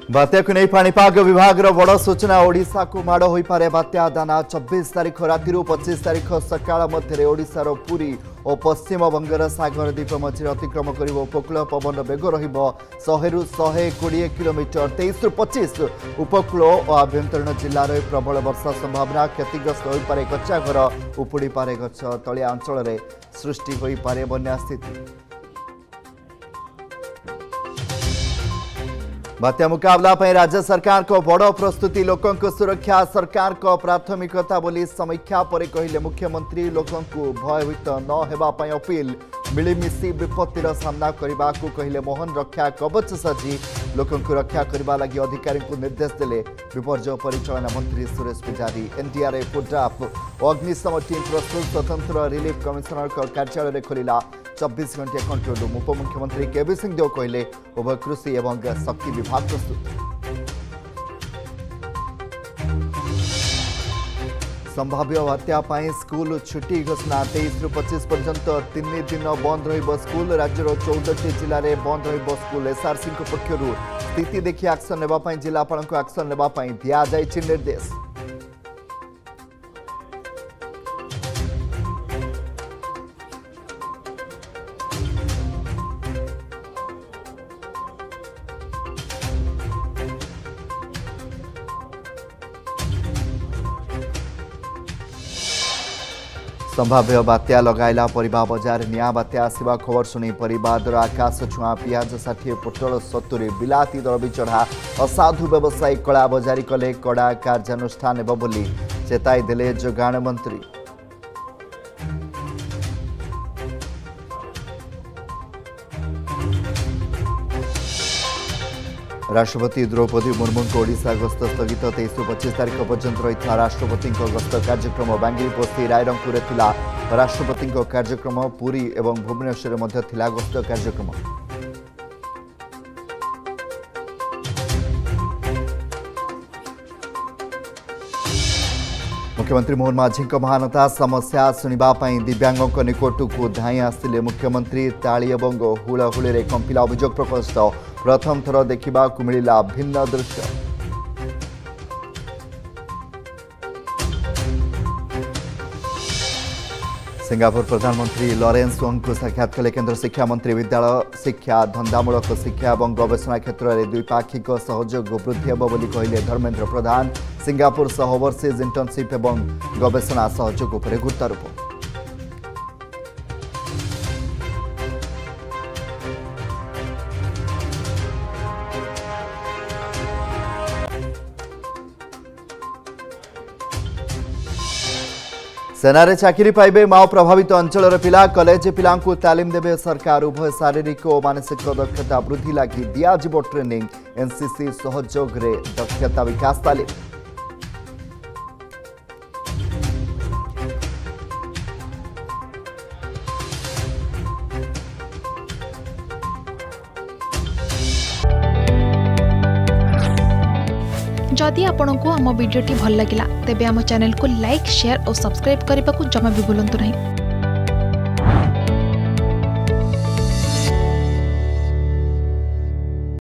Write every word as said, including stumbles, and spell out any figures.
बात्या को नहीं पाणीपाग विभाग बड़ सूचना ओडिशा को माड़ हो पारे बात्या दाना चौबीस तारीख राति पच्चीस तारीख सकाळ मध्य ओडिशार पुरी और पश्चिम बंगर सागर द्वीप मझे अतिक्रम कर उपकूल पवन बेग रु शहे कोड़े किलोमीटर तेईस रु पच्चीस उपकूल और आभ्यंतरीण जिलार प्रबल वर्षा संभावना क्षतिग्रस्त हो पारे कच्चा घर उपुड़ी पारे गछ तलिया अंचल में सृष्टि हो पारे बन्या स्थिति। बात्या मुकाबला पर राज्य सरकार को बड़ प्रस्तुति लोकों को सुरक्षा सरकार को प्राथमिकता बोली समीक्षा पर कहले मुख्यमंत्री लोकों को भयभीत न हेबा पई अपील मिलीमिशी विपत्तिर सामना करने को कहले मोहन रक्षा कवच साजी लोकों को रक्षा करने लगी अधिकारी को निर्देश देले विपर्यय परिचालना मंत्री सुरेश पुजारी। एनडीआरएफ ड्राफ और अग्निशम टीम प्रस्तुत स्वतंत्र रिलीफ कमिशनर कार्यालय खोलिला चौबीस घंटे कंट्रोल रूम। उपमुख्यमंत्री केबी सिंहदेव कहले उभय कृषि एवं शक्ति विभाग प्रस्तुत। संभाव्य बात्या स्कूल छुट्टी घोषणा तेईस रु पच्चीस पर्यंत तीन दिन बंद रहिबो स्कूल राज्यर चौदह जिले में बंद रहिबो स्कूल। एसआरसी पक्षरु स्थिति देखि एक्शन नेबा पई जिलापाल को एक्शन नेबा पई दिया जायछि निर्देश। संभाव्य बात्या लगाइला परिबा बजार निया बात्या आसवा खबर सुनी परिबादर आकाश छुआ पियाज षाठी पोटल सत्तरी बिलाती दर भी चढ़ा असाधु व्यवसायी कला बजारी कले कड़ा कार्यानुष्ठान हेब बोली चेताई देले जोगाण मंत्री। राष्ट्रपति द्रौपदी मुर्मू को ओडिशा गस्त स्थगित तेईस रु पच्चीस तारीख पर्यंत रही राष्ट्रपति गस्त कार्यक्रम बांगिपोस्ती रायरंगपुर थिला राष्ट्रपति कार्यक्रम पुरी एवं भुवनेश्वर मध्य थिला गस्त कार्यक्रम। मुख्यमंत्री मोहन माझी महानता समस्या शुणा दिव्यांगों निकट को धाई आसते मुख्यमंत्री ताली और हुलहुली कंपिला अभियोग प्रकोष्ठ प्रथम थर देखा मिला भिन्न दृश्य। सिंगापुर प्रधानमंत्री लॉरेंस वोंग को साक्षात कले केंद्र शिक्षा मंत्री विद्यालय शिक्षा धंदामूलक शिक्षा और गवेषणा क्षेत्र में द्विपाक्षिक सहयोग वृद्धि हेब बोली कहले धर्मेंद्र प्रधान। सिंगापुर सह ओवरसीज इंटर्नशिप और गवेषणा सहयोग उपर गुरुत्वारोप। सेनारे चाकरी पाइबे माओ प्रभावित अंचल पिला कॉलेज पिला तालीम देवे सरकार उभय शारीरिक और मानसिक दक्षता वृद्धि लगी दियाजिबो ट्रेनिंग एनसीसी सहयोग रे दक्षता विकास तालीम। जदि आपंक आम भिडी भल लगा तेब आम चैनल को लाइक शेयर और सब्सक्राइब करने को जमा भी भूलु नहीं।